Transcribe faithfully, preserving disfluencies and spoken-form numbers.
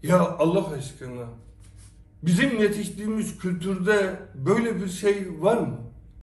Ya Allah aşkına, bizim yetiştiğimiz kültürde böyle bir şey var mı?